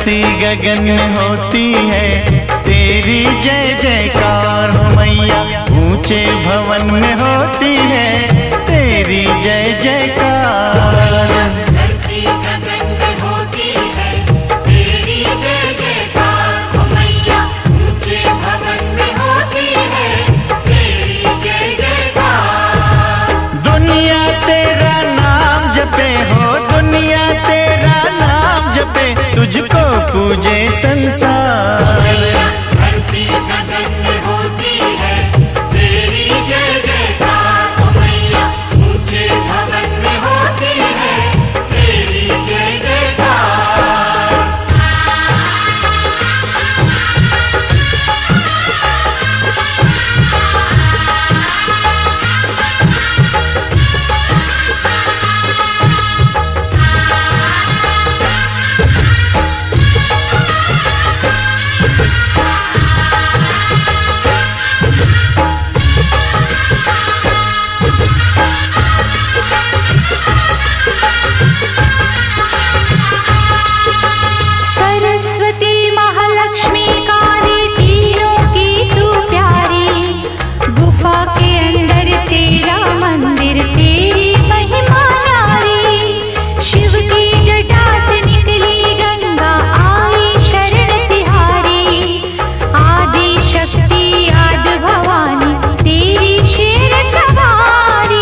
धरती गगन में होती है तेरी जय जयकार हो मैया। ऊंचे भवन में होती है तेरी जय जयकार। धरती गगन में होती है तेरी जय जयकार हो मैया। ऊंचे भवन में होती है तेरी जय जयकार। दुनिया तेरा नाम जपे हो, दुनिया तेरा नाम जपे, तुझको पूजे संसार। धरती गगन में होती है तेरी जय जयकार हो मैया। ऊंचे भवन में होती है तेरी जय जयकार। सरस्वती महालक्ष्मी काली तीनों की तू प्यारी। गुफा के अंदर तेरा मंदिर तेरी महिमा न्यारी। शिव की जटा से निकली गंगा आई शरण तिहारी। आदि शक्ति आदि भवानी तेरी शेर सवारी।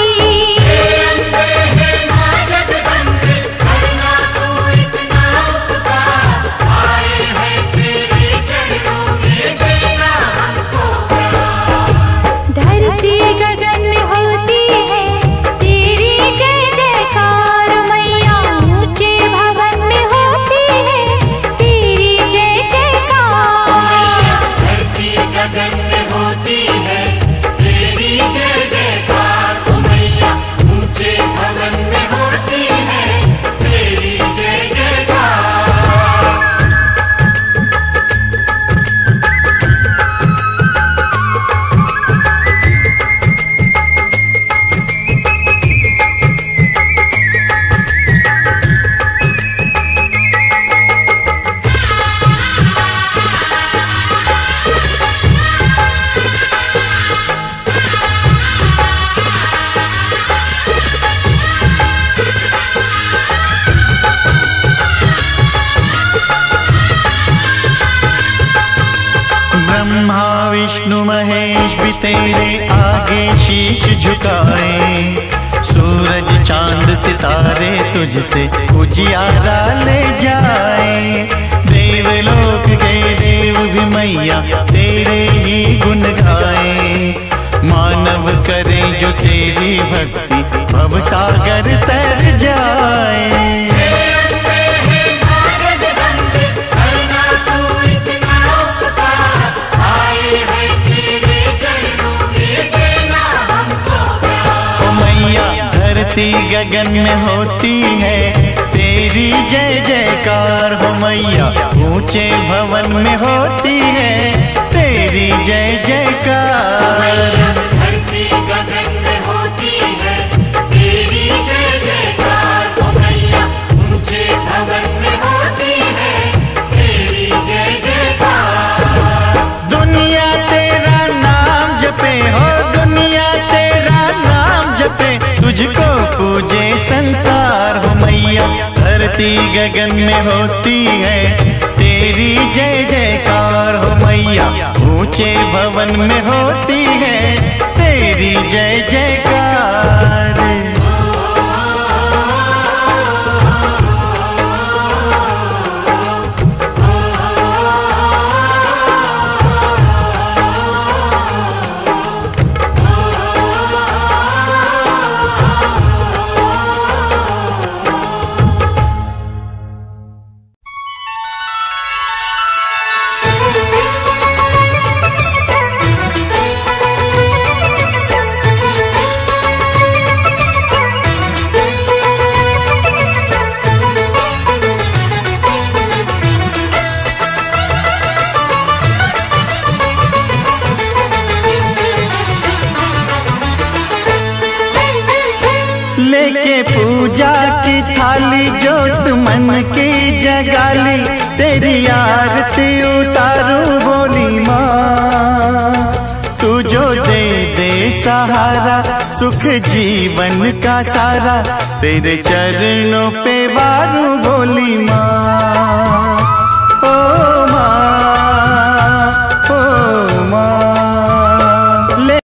धरती गगन में होती है तेरी जय जयकार मैया। ऊंचे भवन में होती है तेरी जय जयकार। धरती गगन में होती है तेरी जय जयकार हो मैया। ऊंचे भवन में होती है तेरी जय जयकार। ब्रह्मा विष्णु महेश भी तेरे आगे शीश झुकाए। सूरज चांद सितारे तुझसे उजियारा ले जाए। देवलोक के देव भी मैया तेरे ही गुण गाए। मानव करे जो तेरी भक्ति भव सागर तर जाए। धरती गगन में होती है तेरी जय जयकार हो मैया। ऊंचे भवन में होती है तेरी जय जयकार। धरती गगन में होती है तेरी जय जयकार हो मैया। ऊंचे भवन में होती है तेरी जय जयकार। दुनिया तेरा नाम जपे हो, दुनिया तेरा नाम जपे, तुझको पूजे संसार हो मैया। धरती गगन में होती है तेरी जय जयकार हो मैया। ऊंचे भवन में होती है तेरी जय जयकार। काली जोत मन की जगाली, तेरी आरती उतारूं बोली माँ। तू जो दे दे सहारा, सुख जीवन का सारा, तेरे चरणों पे वारूं बोली